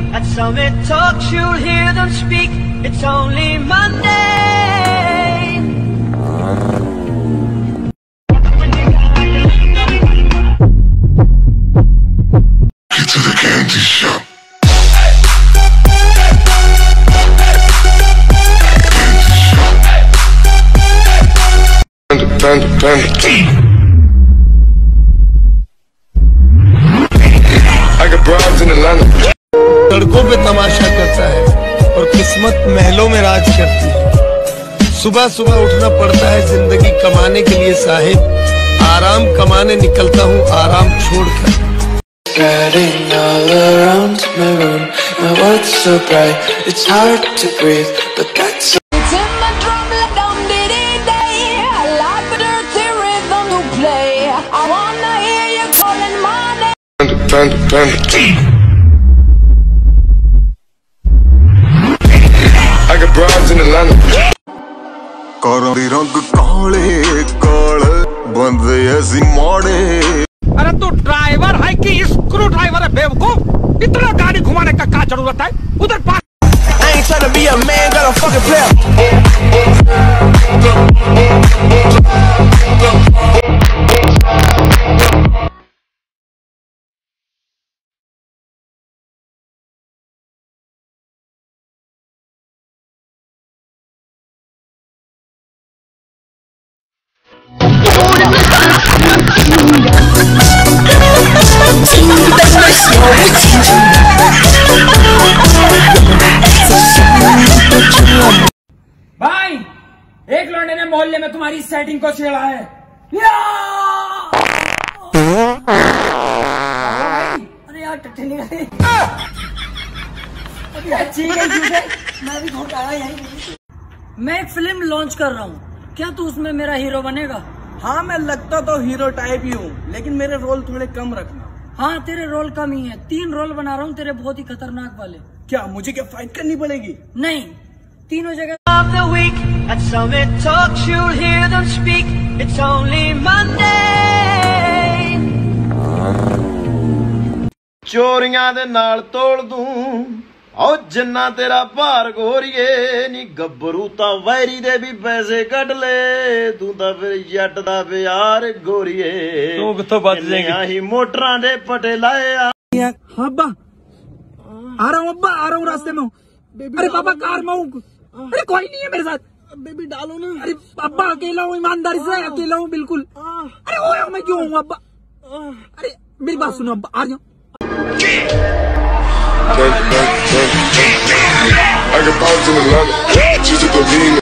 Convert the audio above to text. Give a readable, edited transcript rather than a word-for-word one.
At Summit Talks you'll hear them speak. It's only Monday. Get to the candy shop. Panda. I got broads in Atlanta. सड़कों पे तमाशा करता है और किस्मत महलों में राज करती है। सुबह सुबह उठना पड़ता है जिंदगी कमाने के लिए साहिब, आराम कमाने निकलता हूँ आराम छोड़कर। Getting all around my room, my world's so bright, it's hard to breathe, but that's it's in my drum like dum-dee-dee-day. I like the dirty rhythm to play. I wanna hear you calling my name. Panda. I got broads in Atlanta. कारों दी रंग काले काले बंदे ऐसी मोड़े। अरे तू driver है कि स्क्रू ड्राइवर है बेवकूफ? इतना गाड़ी घुमाने का क्या जरूरत है? उधर पास। I ain't tryna be a man, got a fucking player. भाई, एक लौंडे ने मोहल्ले में तुम्हारी सेटिंग को छेड़ा है। अरे यार टट्टे नहीं गए। मैं भी घोट आया यहीं। मैं एक फिल्म लॉन्च कर रहा हूँ, क्या तू उसमें मेरा हीरो बनेगा? हाँ मैं लगता तो हीरो टाइप ही हूँ, लेकिन मेरे रोल थोड़े कम रखना। हाँ तेरे रोल कम ही है, 3 रोल बना रहा हूँ तेरे बहुत ही खतरनाक वाले। क्या मुझे क्या फाइट करनी पड़ेगी? नहीं, तीनों जगह। Of the week at Summit Talks you'll hear them speak. It's only Monday. ਚੋਰੀਆਂ ਦੇ ਨਾਲ ਤੋਲ ਦੂੰ ਓ ਜਿੰਨਾ ਤੇਰਾ ਭਾਰ ਗੋਰੀਏ ਨੀ ਗੱਭਰੂ ਤਾਂ ਵੈਰੀ ਦੇ ਵੀ ਪੈਸੇ ਕੱਢ ਲੈ ਤੂੰ ਤਾਂ ਫਿਰ ਜੱਟ ਦਾ ਪਿਆਰ ਗੋਰੀਏ ਤੂੰ ਕਿੱਥੋਂ ਬਚ ਜਾਏਂਗਾ ਹੀ ਮੋਟਰਾਂ ਦੇ ਪਟੇ ਲਾਏ ਆ। अब्बा आ रहा हूँ, अब्बा आ रहा हूँ रास्ते में हूँ। अरे पापा कार में हूँ। अरे कोई नहीं है मेरे साथ। बेबी डालो ना। अरे अब्बा अकेला हूँ, ईमानदारी से अकेला हूँ बिल्कुल। अरे वो मैं क्यों हूँ अब्बा? अरे मेरी बात सुनो अब्बा, आ जाओ। I got broads in Atlanta. She took the lean